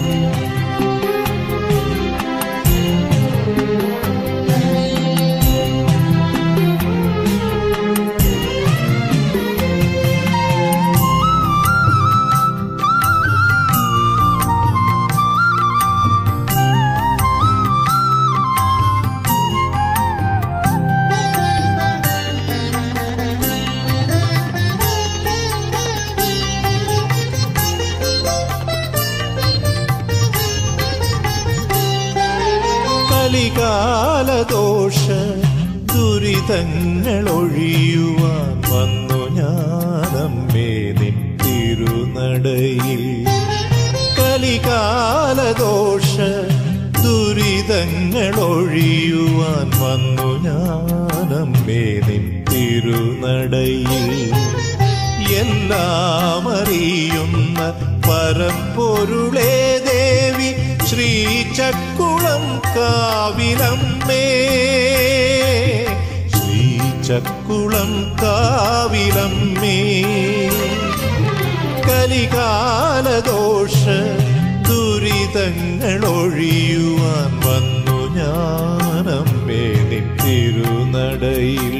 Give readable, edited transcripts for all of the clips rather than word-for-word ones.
കലികാലദോഷ ദുരിതങ്ങളൊഴിയുവാൻ വന്നു ഞാനമ്മേ നിൻ തിരുനടയിൽ. കലികാലദോഷ ദുരിതങ്ങളൊഴിയുവാൻ വന്നു ഞാനമ്മേ നിൻ തിരുനടയിൽ. എല്ലാം അറിയുന്ന പരമ്പൊരുളേ ദേവി ശ്രീചക്കുളം കാവിലമ്മേ, ശ്രീചക്കുളം കാവിലമ്മേ. കലികാലദോഷ ദുരിതങ്ങളൊഴിയുവാൻ വന്നു ഞാനമ്മേ നിൻ തിരുനടയിൽ.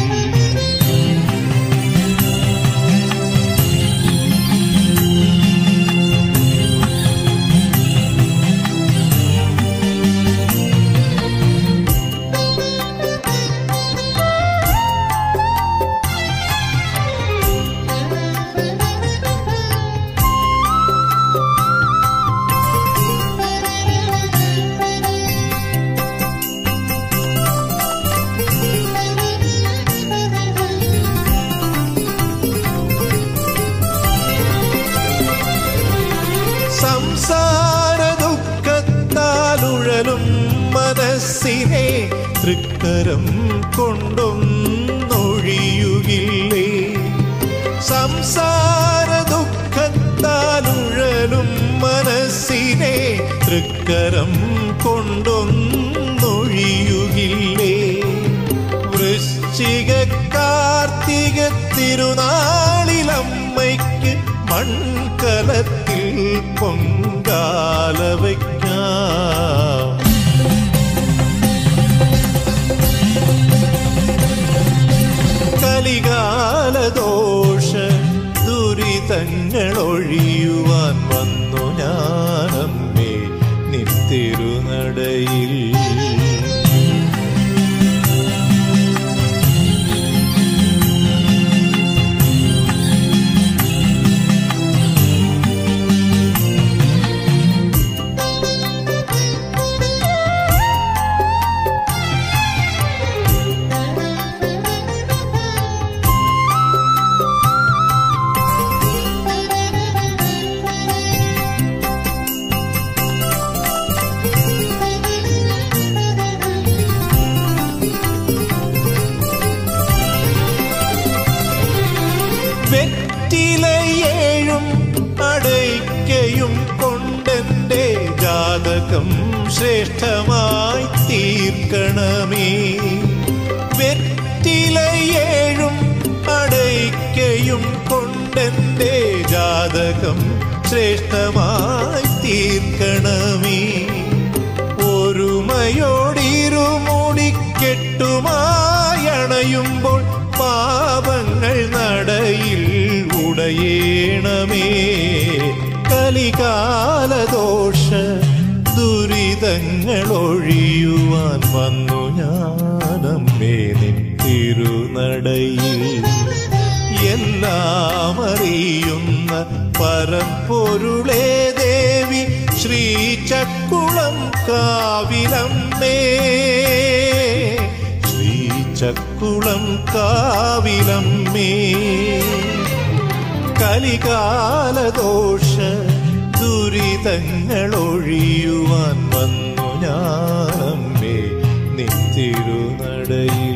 സംസാര ദുഃഖത്താലുഴലും മനസ്സിനെ തൃക്കരം കൊണ്ടൊന്നൊഴിയുകില്ലേ. സംസാര ദുഃഖത്താലുഴലും മനസ്സിനെ തൃക്കരം കൊണ്ടൊന്നൊഴിയുകില്ലേ. വൃശ്ചിക കാർത്തിക തിരുനാളിലമ്മയ്ക്ക് മൺകലത്തിൽ പൊങ്കാല വയ്ക്കാം. കലികാലദോഷ ദുരിതങ്ങളൊഴിയുവാൻ വന്നു ഞാനമ്മേ നിൻ തിരുനടയിൽ. വെറ്റിലയേഴും അടയ്ക്കയും കൊണ്ടെന്റെ ജാതകം ശ്രേഷ്ഠമായി തീർക്കണമേ. വെറ്റിലയേഴും അടയ്ക്കയും കൊണ്ടെന്റെ ജാതകം ശ്രേഷ്ഠമായി തീർക്കണമേ. ഒരുമയോടിരുമുടിക്കെട്ടുമായി അണയുമ്പോൾ പാപങ്ങൾ നടയിൽ ഉടയേണമേ. കലികാലദോഷ ദുരിതങ്ങളൊഴിയുവാൻ വന്നു ഞാനമ്മേ നിൻ തിരുനടയിൽ. എല്ലാം അറിയുന്ന പരമ്പൊരുളേ ദേവി ശ്രീചക്കുളം കാവിലമ്മേ, ശ്രീചക്കുളം കാവിലമ്മേ. കലികാലദോഷ ദുരിതങ്ങളൊഴിയുവാൻ വന്നു ഞാനമ്മേ നിൻ തിരുനടയിൽ.